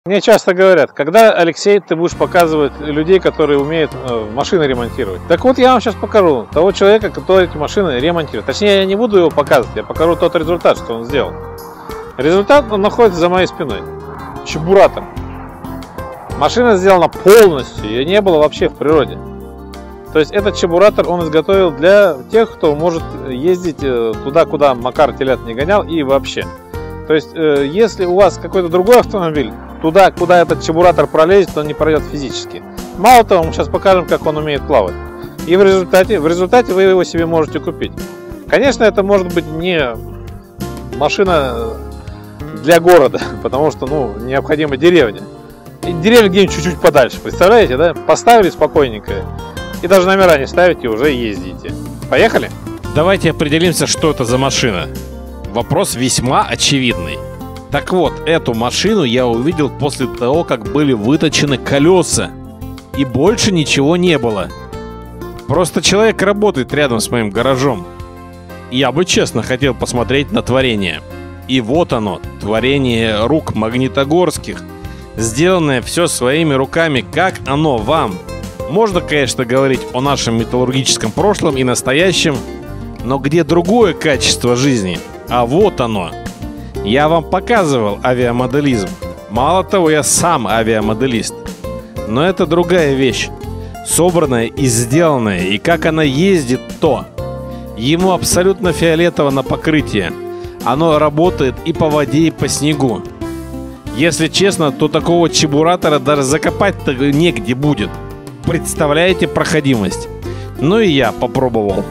Мне часто говорят, когда, Алексей, ты будешь показывать людей, которые умеют машины ремонтировать. Так вот, я вам сейчас покажу того человека, который эти машины ремонтирует. Точнее, я не буду его показывать, я покажу тот результат, что он сделал. Результат он находится за моей спиной. Чебуратор. Машина сделана полностью, ее не было вообще в природе. То есть этот чебуратор он изготовил для тех, кто может ездить туда, куда Макар телят не гонял и вообще. То есть, если у вас какой-то другой автомобиль, туда, куда этот чебуратор пролезет, он не пройдет физически. Мало того, мы сейчас покажем, как он умеет плавать. И в результате вы его себе можете купить. Конечно, это может быть не машина для города, потому что, необходима деревня. И деревня где-нибудь чуть-чуть подальше, представляете, да? Поставили спокойненько, и даже номера не ставите, уже ездите. Поехали? Давайте определимся, что это за машина. Вопрос весьма очевидный. Так вот, эту машину я увидел после того, как были выточены колеса. И больше ничего не было. Просто человек работает рядом с моим гаражом. Я бы честно хотел посмотреть на творение. И вот оно, творение рук Магнитогорских. Сделанное все своими руками, как оно вам. Можно, конечно, говорить о нашем металлургическом прошлом и настоящем, но где другое качество жизни? А вот оно. Я вам показывал авиамоделизм. Мало того, я сам авиамоделист. Но это другая вещь. Собранная и сделанная. И как она ездит, то. Ему абсолютно фиолетово на покрытие. Оно работает и по воде, и по снегу. Если честно, то такого чебуратора даже закопать-то негде будет. Представляете проходимость? Ну и я попробовал.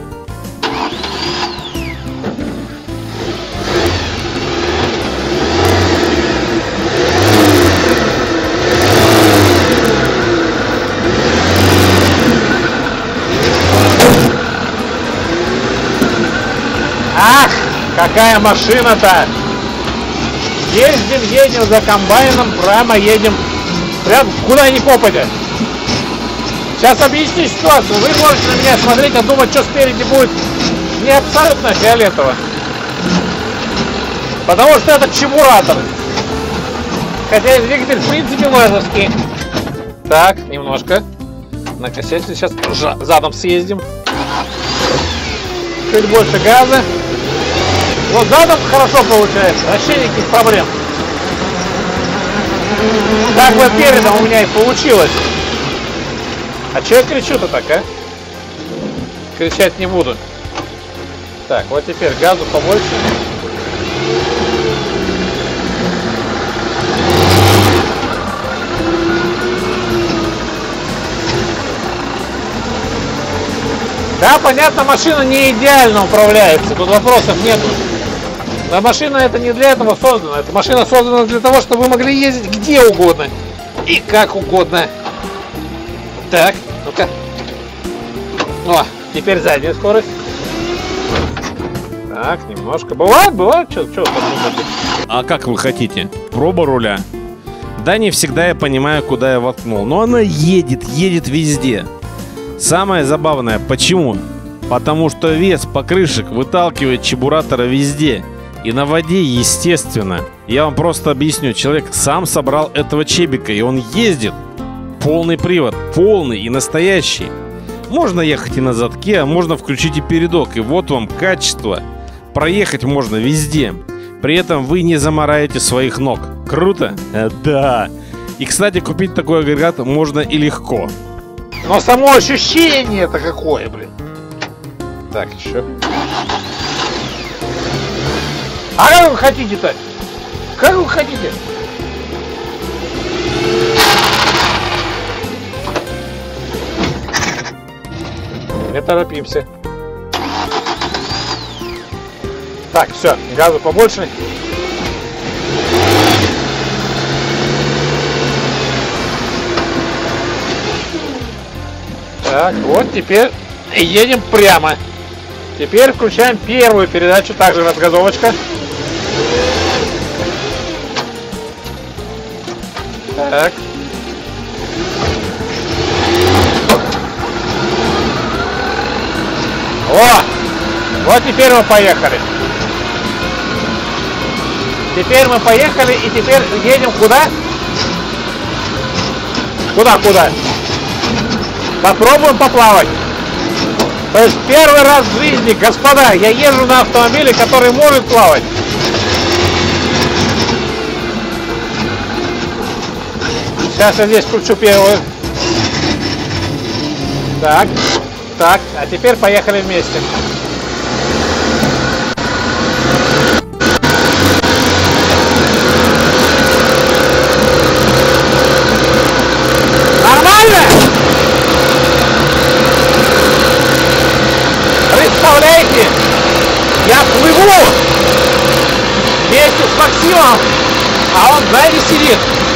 Ах, какая машина-то! Едем за комбайном, прямо едем, прям куда ни попадя. Сейчас объясню ситуацию. Вы можете на меня смотреть и думать, что спереди будет не абсолютно фиолетово. Потому что это чебуратор. Хотя и двигатель в принципе лазерский. Так, немножко. На кассете сейчас задом съездим. Чуть больше газа. Вот задом хорошо получается. Вообще никаких проблем. Так вот передом у меня и получилось. А че я кричу-то так, а? Кричать не буду. Так, вот теперь газу побольше. Да, понятно, машина не идеально управляется, тут вопросов нету. Но машина это не для этого создана. Эта машина создана для того, чтобы вы могли ездить где угодно и как угодно. Так, ну-ка. О, теперь задняя скорость. Так, немножко. Бывает, что там думаете? А как вы хотите? Проба руля. Да, не всегда я понимаю, куда я воткнул. Но она едет везде. Самое забавное, почему? Потому что вес покрышек выталкивает чебуратора везде. И на воде, естественно. Я вам просто объясню. Человек сам собрал этого чебика, и он ездит. Полный привод, полный и настоящий. Можно ехать и на задке, а можно включить и передок. И вот вам качество. Проехать можно везде. При этом вы не замараете своих ног. Круто? Да. И, кстати, купить такой агрегат можно и легко. Но само ощущение-то какое, блин. Так, еще. А как вы хотите-то? Как вы хотите? Не торопимся. Так, все, газу побольше. Так, вот теперь едем прямо. Теперь включаем первую передачу, также разгазовочка. Так. О! Вот теперь мы поехали. Теперь мы поехали и теперь едем куда? Куда? Попробуем поплавать. То есть первый раз в жизни, господа, я езжу на автомобиле, который может плавать. Сейчас я здесь кручу первую. Так, а теперь поехали вместе. Нормально? Представляете, я плыву вместе с Максимом, а он сзади сидит.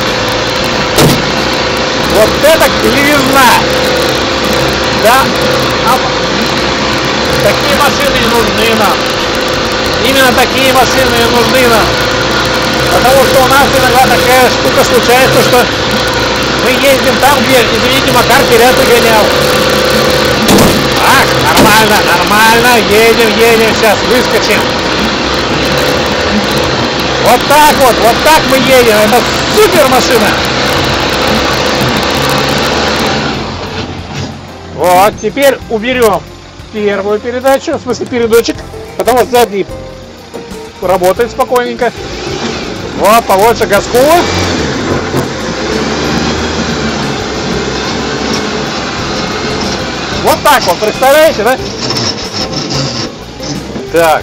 Вот это клевизна! Да, такие машины нужны нам. Именно такие машины нужны нам. Потому что у нас иногда такая штука случается, что мы ездим там, где, извините, Макар вперед гонял. Так, нормально, едем, сейчас выскочим. Вот так мы едем, это супер машина. Вот, теперь уберем первую передачу, в смысле передочек, потому что сзади работает спокойненько. Вот, побольше газку. Вот так вот, представляете, да? Так.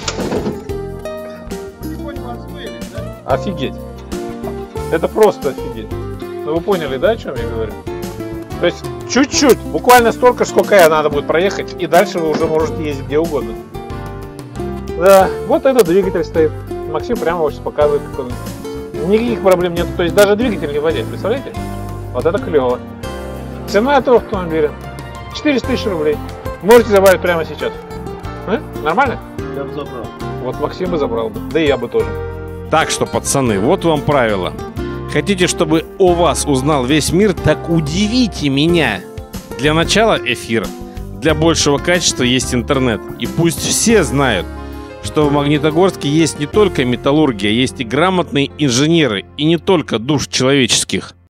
Офигеть. Это просто офигеть. Ну вы поняли, да, о чем я говорю? То есть чуть-чуть, буквально столько, сколько надо будет проехать, и дальше вы уже можете ездить где угодно. Да, вот этот двигатель стоит. Максим прямо сейчас показывает. Никаких проблем нет. То есть даже двигатель не водит, представляете? Вот это клево. Цена этого автомобиля 400 тысяч рублей. Можете забрать прямо сейчас. Нормально? Я бы забрал. Вот Максим бы забрал бы. Да и я бы тоже. Так что, пацаны, вот вам правило. Хотите, чтобы о вас узнал весь мир, так удивите меня. Для начала эфир. Для большего качества есть интернет. И пусть все знают, что в Магнитогорске есть не только металлургия, есть и грамотные инженеры, и не только душ человеческих.